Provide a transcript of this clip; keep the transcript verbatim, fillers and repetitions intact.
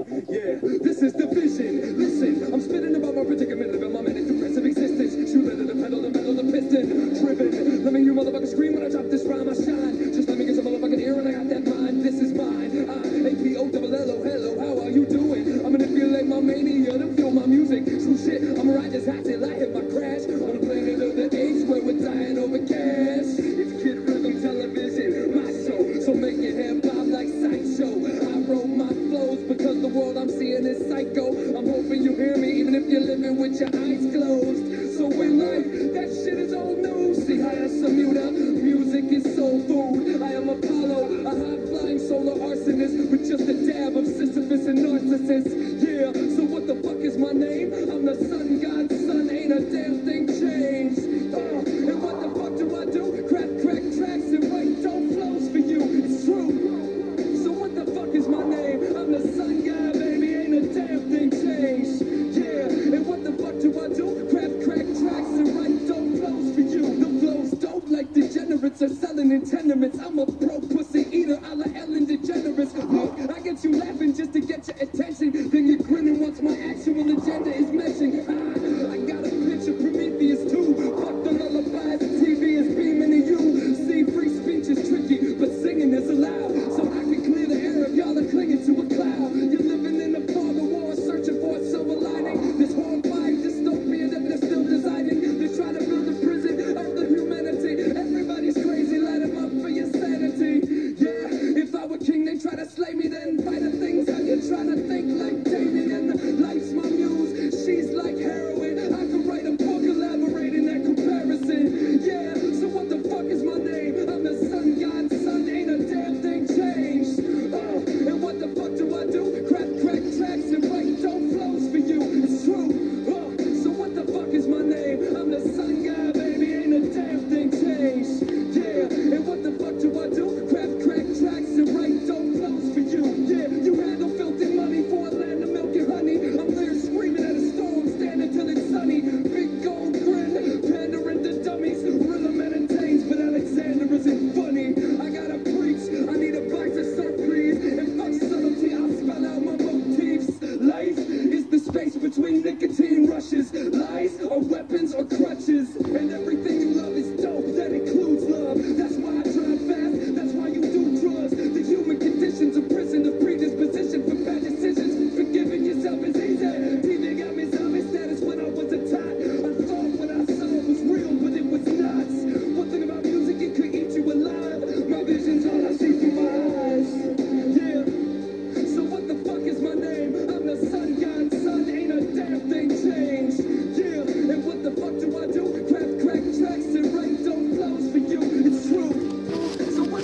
Yeah, this is the vision. Listen, I'm spitting about my predicament, living my manic depressive existence. Shooting to the pedal, the metal, the piston. Driven, let me you motherfuckers scream when I drop this rhyme, I shine. Just let me get some motherfucking ear and I got that mind. This is mine. I, A P O double L O, hello, how are you doing? I manipulate my mania to feel my music. True shit, I'm right as hot till I hit my crash. On the planet of the apes where we're dying over cash. It's Kid Rhythm Television, my show. So make your head bob like Sideshow. I wrote my flows because the world I'm seeing is psycho. I'm hoping you hear me even if you're living with your eyes closed. So in life, that shit is old news. See how that's a muta? Music is soul food. I am Apollo, a high-flying solar arsonist with just a dab of Sisyphus and Narcissus. Yeah, so what the fuck is my name? I'm the sun god's son, ain't a damn thing changed. Uh, and what the fuck do I do? Crack, crack tracks and write dope flows for you. It's true. So what the fuck is my name? I'm the sun god, baby, ain't a damn thing changed. Yeah, and what the fuck do I do? Crack, crack tracks and write dope flows for you. The flows dope like degenerates are selling in tenements. I'm a pro pussy eater, a la Ellen DeGeneres. Look, I get you laughing just to get your attention. Then you're grinning once my actual agenda is mentioned. Ah, I got a picture, Prometheus too. Fuck the lullabies, the T V is beaming to you. See, free speech is tricky, but singing is allowed. So I can clear the air if y'all are clinging to a cloud. You're living in a fog of war, searching for a silver lining. This horrifying dystopia that they're still designing. They try to build a prison of the humanity. Everybody's crazy, light them up for your sanity. Yeah, if I were king, they try to slay me, then fight the things how you try to think like Damien. Life's my muse, she's like heroin. I could write a book elaborating that comparison. Yeah, so what the fuck is my name? I'm the sun god's son, ain't a damn thing changed. Oh, and what the fuck do I do? Crack, crack tracks and write dope flows for you. It's true. Oh, so what the fuck is my name? I'm the sun god, baby, ain't a damn thing changed. Yeah, and what the fuck do I do? Crack, crack tracks and write dope flows for you. Yeah, you handle filthy money for a land of milk and honey. I'm there screaming at a storm, standing till it's sunny. Big gold grin, pandering to dummies. Rhythm entertains, but Alexander isn't funny. I gotta preach, I need a box of surf please. And fuck subtlety, I'll spell out my motifs. Life is the space between nicotine rushes. Lies are